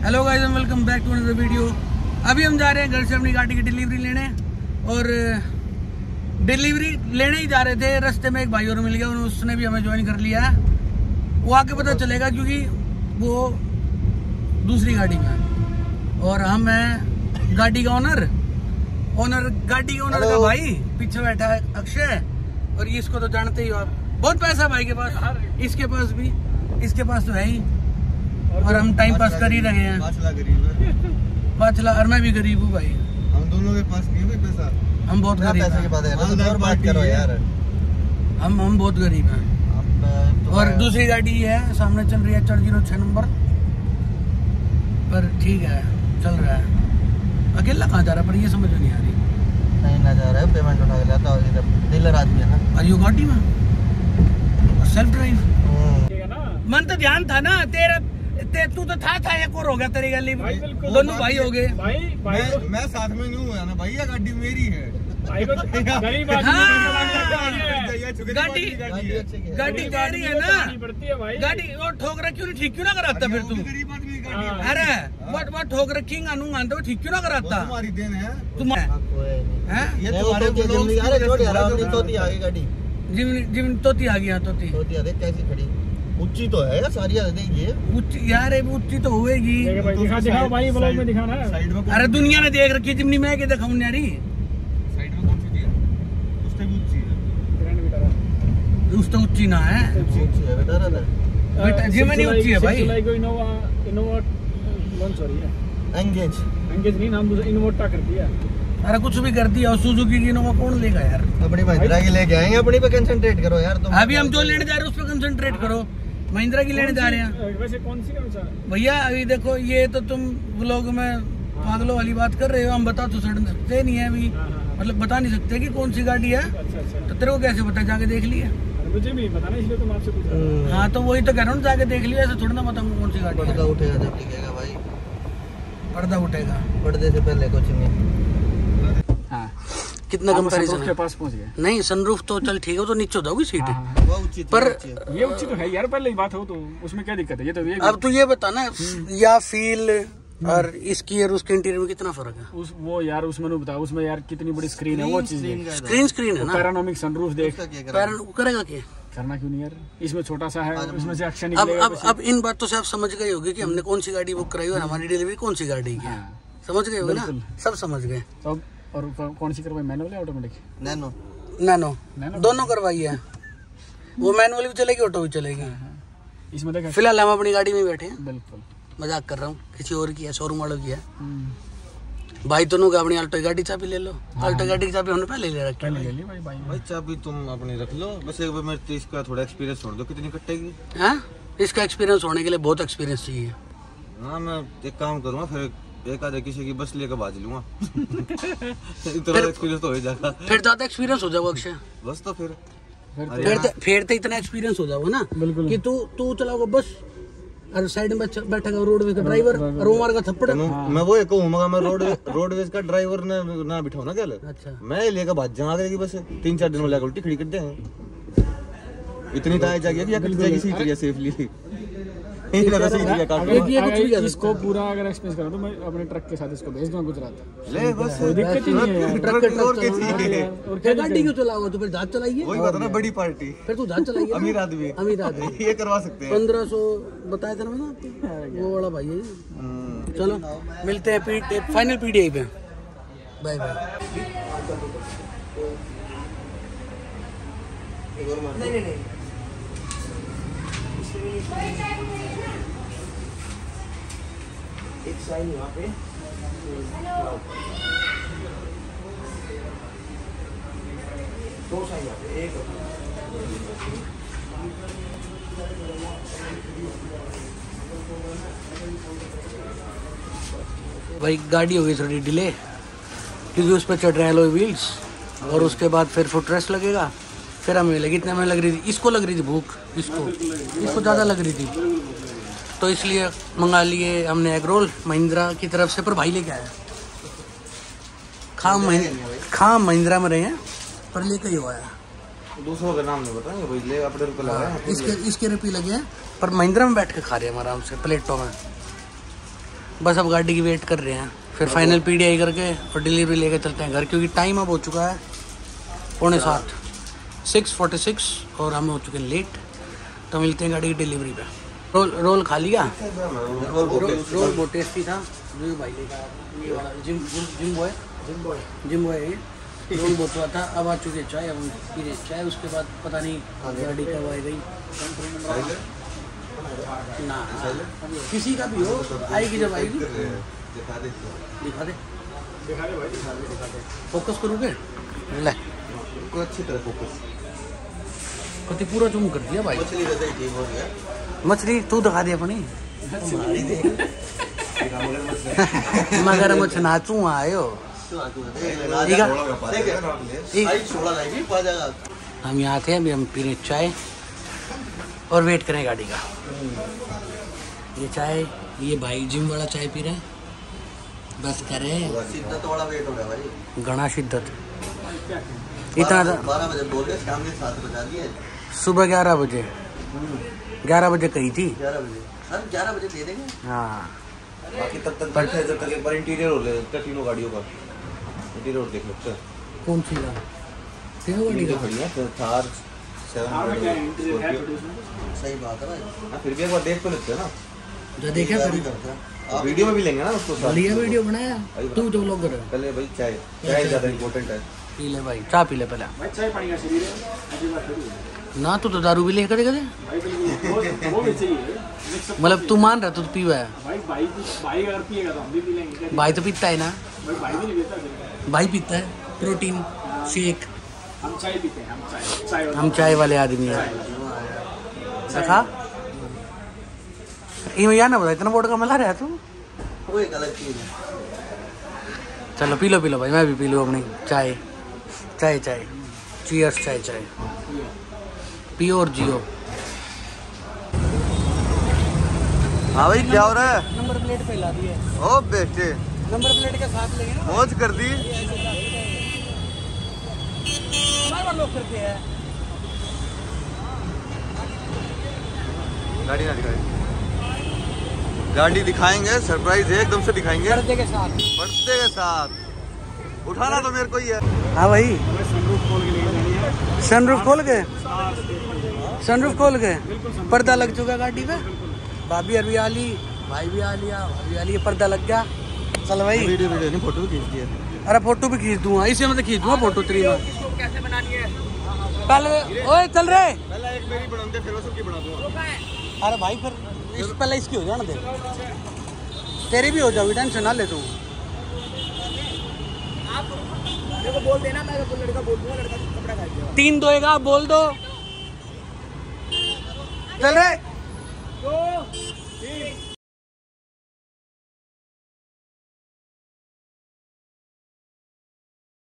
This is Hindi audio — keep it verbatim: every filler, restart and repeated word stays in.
Hello guys and welcome back to another video. अभी हम जा रहे हैं घर से अपनी गाड़ी की डिलीवरी लेने और डिलीवरी लेने ही जा रहे थे। रास्ते में एक भाई और मिल गया, उसने भी हमें ज्वाइन कर लिया है। वो आके पता चलेगा क्योंकि वो दूसरी गाड़ी में है और हम हैं गाड़ी का ओनर ओनर गाड़ी का ओनर का भाई पीछे बैठा है अक्षय। और ये इसको तो जानते ही हो आप, बहुत पैसा भाई के पास, इसके पास भी, इसके पास तो है ही। और हम टाइम पास कर ही रहे हैं। पाँच लाख गरीब है, पाँच लाख। और मैं भी गरीब हूँ भाई, हम दोनों के पास नहीं है पैसा। हम बहुत गरीब हैं। तो बात करो यार, हम हम बहुत गरीब हैं। और दूसरी गाड़ी है सामने चल रही है, चार जीरो छह नंबर पर। ठीक है, चल रहा है। अकेला कहाँ जा रहा है पर ये समझ में नहीं आ रही। नहीं ना जा रहा है, पेमेंट उठा के लाता है, डीलर आदमी है ना। और यू गाड़ी में सेल्फ ड्राइव मन तो ध्यान था ना तेरा, ते, तू तो था था एक और हो गया तेरी गली में, दोनों भाई हो गए। भाई, भाई मैं, मैं साथ में नहीं हुआ ना भैया, गाड़ी मेरी है। भाई को गरीब आदमी गाड़ी गाड़ी तेरी है ना। गाड़ी वो ठोक रखी क्यों ठीक क्यों ना कराता फिर तू? अरे वो वो ठोक रखी गानू गानते ठीक क्यों ना कराता? तुम्हारी देन है, तुम्हारे ये तुम्हारे जिंदगी आ रहा छोड़ यार। अपनी तोती आ गई गाड़ी, जिम जिम तोती आ गया। तोती तोती आ देख कैसी खड़ी, ऊंची तो है सारी ये ऊंची यार, ऊंची तो होएगी। दिखा दिखाओ भाई, ब्लॉग में दिखाना है। साइड में अरे दुनिया ने देख रखी जिमनी, मैं के दिखाऊं यारी। साइड में कौन सी है? उससे भी ऊंची है। उस तो ऊंची ना है, ऊंची है बेटा। बेटा जिमनी ऊंची है भाई। जुलाई को इनोवा इनोवा लॉन्च हो रही है। एंगेज एंगेज नहीं, नाम दूसरा इनोवा कर दिया। अरे कुछ भी कर दिया। और सुजुकी की इनोवा कौन लेगा यार? अपनी महिंद्रा की लेके आएंगे, अपनी पे कंसंट्रेट करो यार तुम। अभी हम जो लेने जा रहे हैं उस पर कंसंट्रेट करो। महिंद्रा की लेने जा रहे हैं वैसे कौन सी कौन भैया। अभी देखो ये तो तुम व्लॉग में पागलों वाली बात कर रहे हो, हम बता तो सकते नहीं है अभी, मतलब बता नहीं सकते कि कौन सी गाड़ी है। तो तेरे को कैसे पता? जाके देख लिया। मुझे भी बताना, इसलिए तो मैं आपसे पूछ रहा हूं। हाँ तो वही तो कह रहा हूँ, जाके देख लिया। ऐसे थोड़ा ना बताऊंगा कौन सी गाड़ी है। पर्दा उठेगा जब दिखेगा भाई, पर्दा उठेगा। पर्दे से पहले कुछ नहीं। कितना कंपैरिजन के पास पहुंच गए? नहीं सनरूफ तो चल ठीक है, तो नीचे हो जाओगी सीट। वो उचित पर ये उचित तो है यार, पहले ही बात हो तो उसमें क्या दिक्कत है? ये तो ये अब तू ये बता ना, या फील और इसकी और उसके इंटीरियर में कितना फर्क है? उस वो यार उसमें नहीं बता, उसमें यार कितनी बड़ी स्क्रीन है, वो चीज है। स्क्रीन स्क्रीन है ना, पैरानोमिक सनरूफ देख। पैरन करेगा क्या? करना क्यों नहीं यार, इसमें छोटा सा है, इसमें से एक्शन अब अब अब इन बातों से आप समझ गए होंगे कि हमने कौन सी गाड़ी बुक कराई और हमारी डिलीवरी कौन सी गाड़ी की है। समझ गए होगे ना, सब समझ गए। और कौन सी करवाई, मैनुअल या ऑटोमेटिक? नैनो नैनो दोनों करवाई है। वो मैनुअल भी चलेगी, ऑटो भी चलेगी। इसमें देखा फिलहाल हम अपनी गाड़ी में बैठे हैं। बिल्कुल मजाक कर रहा हूँ, किसी और की है, शोरूम वालों की है। भाई दोनों का अपनी अल्टो गाड़ी चाबी ले लो। अल्टो गाड़ी की चाबी हमने पहले ले रखी है। ले ली भाई भाई भाई चाबी तुम अपनी रख लो बस। एक बार मेरे इसका थोड़ा एक्सपीरियंस छोड़ दो, कितनी कटेगी? हाँ इसका एक्सपीरियंस होने के लिए बहुत एक्सपीरियंस चाहिए। हाँ मैं एक काम करूँगा, फिर एक आधे किसी की बस लेकर बाज लूंगा। इतना एक्सपीरियंस तो हो जाएगा, फिर ज्यादा एक्सपीरियंस हो जाएगा अक्षय। बस तो फिर फिर फिर तो इतना एक्सपीरियंस हो जाओगे ना कि तू तू चलाओगे बस और साइड में बैठेगा रोडवेज का ड्राइवर और वो मारेगा थप्पड़। मैं वो कहूँगा, मैं रोड रोडवेज का ड्राइवर ना ना बिठाऊ ना क्या? अच्छा मैं लेकर भाज जाऊंगा की बस। तीन चार दिन में लेकर उल्टी खड़ी कर देंगे। इतनी ताय जाएगी कि कट जाएगी सीट या सेफली। इसको पूरा अगर एक्सपीरियंस करा तो मैं अपने ट्रक के साथ इसको भेज दूंगा गुजरात। ले बस, कोई दिक्कत ही नहीं है। ट्रक और क्या गाड़ी क्यों चलाओ? तो फिर जहाज चलाइए। वही बात है ना, बड़ी पार्टी। फिर तू जहाज चलाइए। अमीर आदमी, अमीर आदमी ये करवा सकते हैं। पंद्रह सौ बताया था ना मैंने आपको, वो वाला भाई है। चलो मिलते हैं फाइनल पीडीआई पे। Bye bye. नहीं नहीं नहीं एक साइन यहाँ पे, दो साइन यहाँ पे, एक भाई गाड़ी हो गई थोड़ी डिले क्योंकि उस पर चढ़ रहे हैं एलॉय व्हील्स और उसके बाद फिर फुट रेस्ट लगेगा। फिर हमें लगी इतने में लग रही थी, इसको लग रही थी भूख, इसको इसको ज़्यादा लग रही थी तो इसलिए मंगा लिए हमने एग रोल महिंद्रा की तरफ से। पर भाई लेके आया खाम खाम महिंद्रा में रहे हैं पर लेके ही हुआ है। दूसरों का नाम नहीं बताएंगे भाई, ले अपने रुपए लगा है। इसके इसके रुपये लगे हैं पर महिंद्रा में बैठ के खा रहे हैं आराम से प्लेटों में। बस अब गाड़ी की वेट कर रहे हैं, फिर फाइनल पीडीआई करके और डिलीवरी लेकर चलते हैं घर, क्योंकि टाइम अब हो चुका है पौने सात, सिक्स फोर्टी सिक्स और हम हो चुके हैं लेट। तो मिलते हैं गाड़ी की डिलीवरी पे। रोल रोल खा लिया? रोल रोल बहुत टेस्टी था जो भाई लेकर आया, ये वाला gym gym boy gym boy gym boy है। रोल बहुत हुआ था। अब आ चुकी है चाय, अब पी रहे चाय। उसके बाद पता नहीं गाड़ी कब आ गई ना, किसी का भी हो आएगी, जब आएगी दिखा दे दिखा दे दिखा दे भाई, दिखा दे दिखा दे फोकस करोगे ले अच्छी तरह फोकस कति पूरा जूम कर दिया भाई। मछली वैसे ही ठीक हो गया। मछली तू दिखा दे अपनी मगर मुझ नाचू आयो। हम यहाँ थे, अभी हम पी रहे चाय और वेट करें गाड़ी का। ये चाय, ये भाई जिम वाला चाय पी रहे हैं, बस करें शिद्दत वाला वेट हो रहा है भाई, घना शिद्दत। इतना बारह बजे बोल रहे, शाम के सात बजा दिए, सुबह ग्यारह बजे ग्यारह बजे कही थी, ग्यारह बजे सर ग्यारह बजे दे देंगे। हाँ बाकी तब तक बैठे हैं, जब तक एक बार इंटीरियर हो ले तीनों गाड़ियों का इंटीरियर देख लेते हैं। कौन सी का तीनों गाड़ी का खड़ी है थार सेवन, सही बात है भाई। फिर भी एक बार देख तो लेते हैं ना, जो देखा फिर वीडियो में भी लेंगे ना उसको। बढ़िया वीडियो बनाया तू जो लोग कर। पहले भाई चाय चाय ज़्यादा इम्पोर्टेंट है। पी ले भाई, चाय पी ले पहले। भाई चाय पानी का शरीर है ना तू तो दारू भी ले कदे कदे, भाई, वो भी सही है। मतलब तू मान रहा तू तो पीवा है। भाई भाई भाई अगर पिएगा तो हम भी पी लेंगे। भाई तो पीता है ना, भाई भाई भी नहीं पीता, भाई पीता है प्रोटीन शेक। हम चाय पीते हैं, हम चाय चाय हम चाय वाले आदमी हैं। देखा ये यार ना बता, इतना बोर्ड का मिला रहा है तू। वो एक अलग चीज़ है। चलो पी लो पी लो भाई, मैं भी पी लूँ अपनी चाय। चाय चाय चीयर्स, चाय चाय पियो और जियो। हाँ भाई क्या हो रहा है? नंबर प्लेट पे ला दिए। ओ बेटे नंबर प्लेट के साथ लेंगे ना, मौज कर दी। लोग करते हैं। गाड़ी ना दिखाए, गाड़ी दिखाएंगे, सरप्राइज है एकदम से दिखाएंगे, पर्दे के साथ पर्दे के साथ। उठाना तो मेरे को ही है। हाँ भाई, सनरूफ खोल के लेके जानी है। सनरूफ खोल के सनरूफ खोल के पर्दा लग चुका गाड़ी पे। भाभी अभी आ ली, भाई भी आ लिया, भाभी आ लिया, पर्दा लग गया। चल भाई वीडियो वीडियो नहीं, फोटो खींच दिया। अरे फोटो भी खींच दूंगा, इसी में तो खींच दूंगा फोटो तेरी में। कैसे बनानी है पहले? ओए चल रहे पहले एक मेरी बना दे, फिर वो सबकी बना दूंगा। अरे भाई फिर इस पहले इसकी हो जाना दे, तेरी भी हो जाओगी, टेंशन ना ले तू। मेरे को बोल देना, मैं लड़का बोल दूंगा, लड़का कपड़ा खा तीन दोएगा बोल दो। चल रहे